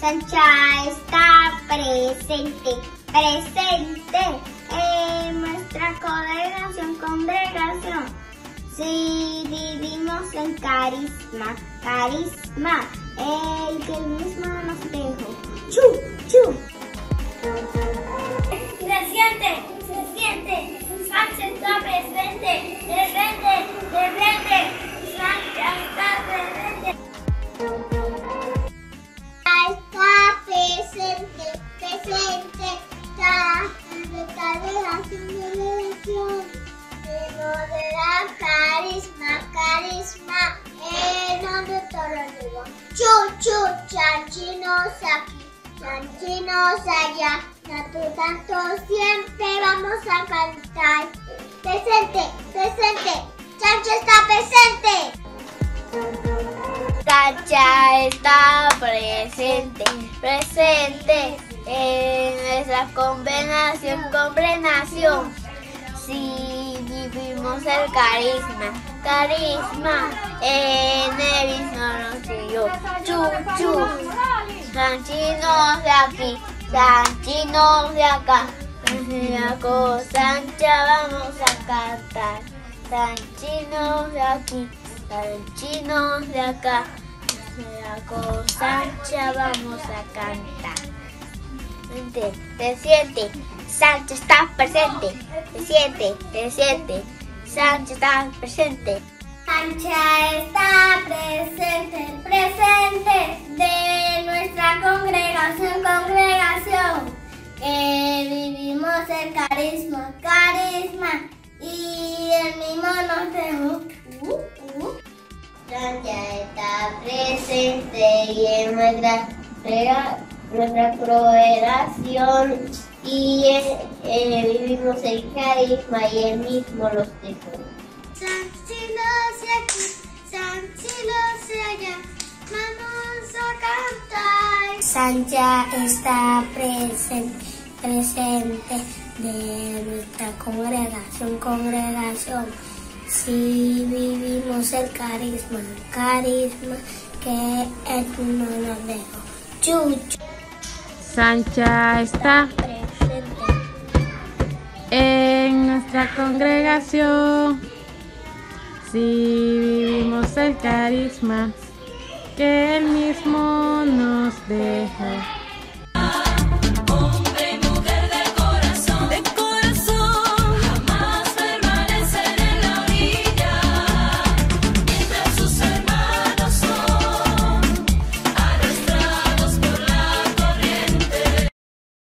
Sancha está presente en nuestra congregación. Si vivimos en carisma, el que el mismo nos dejó. ¡Chu! Se siente, Sancha está presente, Sancha está presente. Está en nuestra congregación. Se nos dará carisma, en donde todos digo. Chu, chanchinos aquí, chanchinos allá. Tanto siempre vamos a cantar. Presente, Sancha está presente. Sancha está presente en nuestra congregación. Si vivimos el carisma, en el mismo nos dio. Chu, chanchinos de aquí, chanchinos de acá. Con Sancha vamos a cantar. Chanchinos de aquí, chanchinos de acá. Con Sancha vamos a cantar. Te siente, Sancha está presente. Te siente, Sancha está presente. Sancha está presente de nuestra congregación. Que vivimos el carisma, y el mismo nos dejó. Sancha está presente y en nuestra congregación y vivimos el carisma y él mismo los dejó. Chanchinos de aquí, chanchinos de allá, vamos a cantar. Sancha está presente de nuestra congregación. Si vivimos el carisma que el mundo nos dejó. Chu. Sancha está Presente. en nuestra congregación. Si vivimos el carisma que él mismo nos dejó.